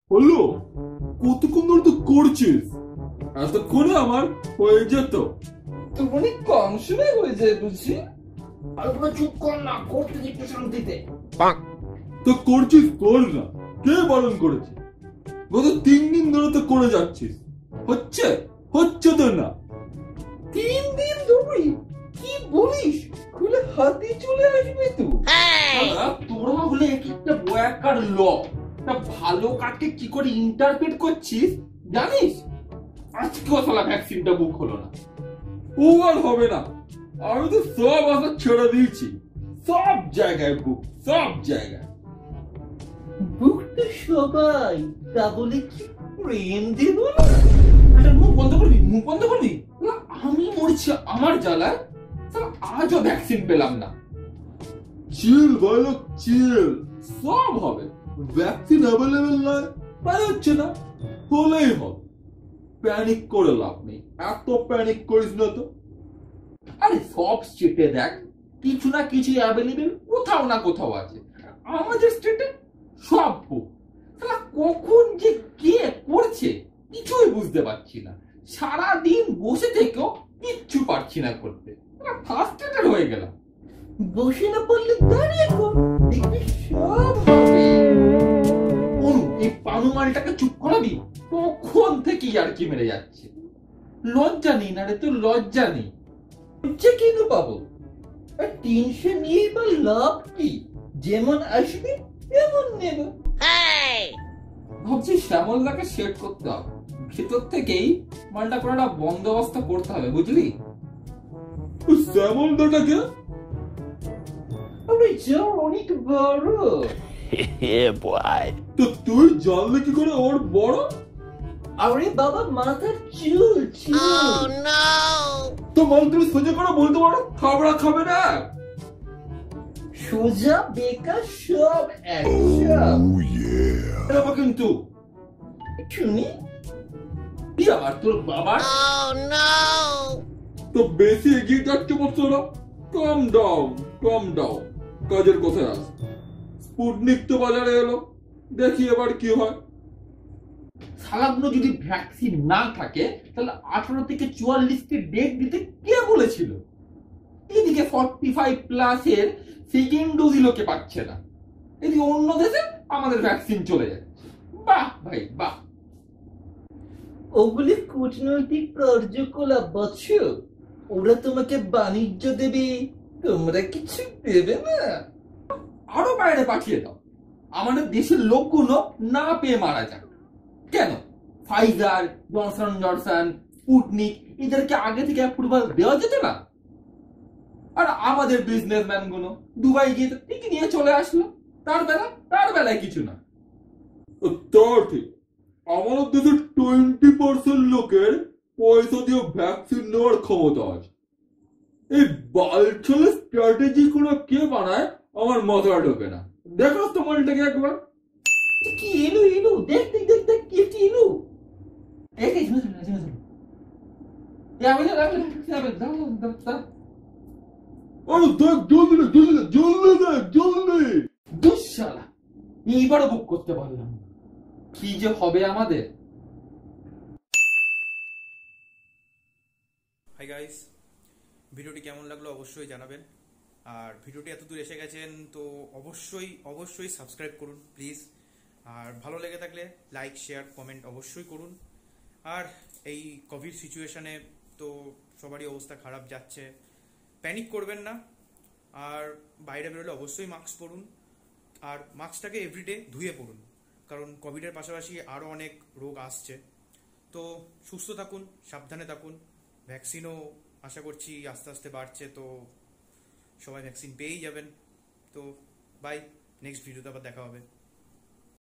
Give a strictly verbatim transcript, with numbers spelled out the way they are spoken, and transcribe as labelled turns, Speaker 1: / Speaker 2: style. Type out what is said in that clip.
Speaker 1: হলো কতক্ষণ ধরে তো করছিস? এতক্ষণে আমার হয়ে যেত।
Speaker 2: তো অনেক কম সময় হয়ে যায় বুঝি। আর পুরো চুপ কর না, করতে একটু শান্তিতে।
Speaker 1: তো করছিস কর না, কে বারণ করেছে? গত তিন দিন ধরে তো করে যাচ্ছিস, হচ্ছে হচ্ছে তো না।
Speaker 2: তিন দিন ধরে কি বলিস? খুলে হাতি চলে আসবে তো। তোরা হলে এক একটা বয়াকার ল, তা ভালো কাকে কি করে ইন্টারপ্রেট করছিস জানিস? আজকেও শালা ভ্যাকসিনটা বুক হলো না।
Speaker 1: ও আর হবে না, আমি তো সব আশা ছেড়ে দিয়েছি। সব জায়গায় বুক, সব জায়গায়
Speaker 2: বুক তো সবাই, তা বলে কি প্রেম দেব না? একটা মুখ বন্ধ করবি, মুখ বন্ধ করবি। আমি মরছি আমার জ্বালায়, আজও ভ্যাকসিন পেলাম না।
Speaker 1: চিল বালক চিল, সব হবে। ভ্যাকসিন অ্যাভেলেবেল নয় তাই হচ্ছে না, হলেই হবে। প্যানিক করে লাভ নেই, এত প্যানিক করিস না তো।
Speaker 2: আরে সব স্টেটে দেখ কিছু না কিছু অ্যাভেলেবেল কোথাও না কোথাও আছে। আমাদের স্টেটে সব বুক। কখন যে কে করছে কিছুই বুঝতে পারছি না। সারাদিন বসে থেকেও কিচ্ছু পারছি না করতে, ফার্স্টেটেড হয়ে গেলাম। বসে না পড়লে দাঁড়িয়ে কর, দেখবি সব হবে। অনু, এই পানুমালটাকে চুপ করাবি? তখন থেকে আর কি মেরে যাচ্ছে। লজ্জা নেই না রে, তো লজ্জা নেই। লজ্জা কেন পাবো? আর টেনশন নিয়ে বা লাভ কি? যেমন আসবে তেমন নেব। ভাবছি শ্যামলদাকে সেট করতে হবে, ভেতর থেকেই মালটা করে একটা বন্দোবস্ত করতে হবে বুঝলি।
Speaker 1: শ্যামলদাটাকে
Speaker 2: আরে যা অনেক বড়।
Speaker 1: তো তুই জানলে কি করে ওর বড়?
Speaker 2: আরে বাবা মাথার চুল ছিল।
Speaker 1: তো মাল তুমি সোজা করে বলতে পারো খাবড়া খাবে না।
Speaker 2: সোজা বেকার সব একসব।
Speaker 1: বাবা কিন্তু
Speaker 2: শুনি কি আবার তোর বাবা?
Speaker 1: তো বেশি এগিয়ে যাচ্ছে বলছো না। কম ডাউন কম ডাউন, কাজের কোথায় আস। স্পুটনিক তো বাজারে এলো, দেখি এবার কি হয়।
Speaker 2: শালাগুলো যদি ভ্যাকসিন না থাকে তাহলে আঠারো থেকে চুয়াল্লিশ কে ডেট দিতে কে বলেছিল? এদিকে ফর্টি ফাইভ প্লাস এর সেকেন্ড ডোজই লোকে পাচ্ছে না, এদিকে অন্য দেশে আমাদের ভ্যাকসিন চলে যাচ্ছে। বাহ ভাই বাহ। ওগুলি কূটনৈতিক কার্যকলাপ বাচ্চু, ওরা তোমাকে বাণিজ্য দেবে, তোমরা কিছু দেবে না। আরো বাইরে পাঠিয়ে দাও, আমাদের দেশের লোকগুলো না পেয়ে মারা যাক। কেন ফাইজার, জনসন জনসন, স্পুটনিক এদেরকে আগে থেকে অ্যাপ্রুভাল দেওয়া যেত না? আর আমাদের বিজনেসম্যান গুলো দুবাই গিয়ে তো ঠিক নিয়ে চলে আসলো, তার বেলা তার বেলায় কিছু না।
Speaker 1: তার ঠিক আমাদের দেশের টোয়েন্টি পার্সেন্ট লোকের পয়সা দিয়ে ভ্যাকসিন নেওয়ার ক্ষমতা আছে। এই বালছালের স্ট্র্যাটেজি গুলো কে বানায় আমার মাথায় ঢোকে না। দেখো তোমারটাকে একবার।
Speaker 2: কি এলো এলো, দেখ দেখ দেখ দেখ কি কি এলো। এই এই শুনো শুনো শুনো শুনো। ইয়া বলে রাখলে যাবে, দাও দাও দাও।
Speaker 1: আরে দেখ জলদি জলদি জলদি দেখ জলদি।
Speaker 2: দুঃশালা, এইবারও বুক করতে পারলাম, কি যে হবে আমাদের।
Speaker 3: হাই গাইস, ভিডিওটি কেমন লাগলো অবশ্যই জানাবেন। আর ভিডিওটি এত দূর এসে গেছেন তো অবশ্যই অবশ্যই সাবস্ক্রাইব করুন প্লিজ। আর ভালো লেগে থাকলে লাইক শেয়ার কমেন্ট অবশ্যই করুন। আর এই কোভিড সিচুয়েশানে তো সবারই অবস্থা খারাপ যাচ্ছে, প্যানিক করবেন না। আর বাইরে বেরোলে অবশ্যই মাস্ক পরুন, আর মাস্কটাকে এভরিডে ধুয়ে পড়ুন, কারণ কোভিডের পাশাপাশি আরও অনেক রোগ আসছে। তো সুস্থ থাকুন, সাবধানে থাকুন। ভ্যাকসিনও আশা করছি আস্তে আস্তে বাড়ছে, তো সবাই ভ্যাকসিন পেয়েই যাবেন। তো বাই, নেক্সট ভিডিওতে আবার দেখা হবে।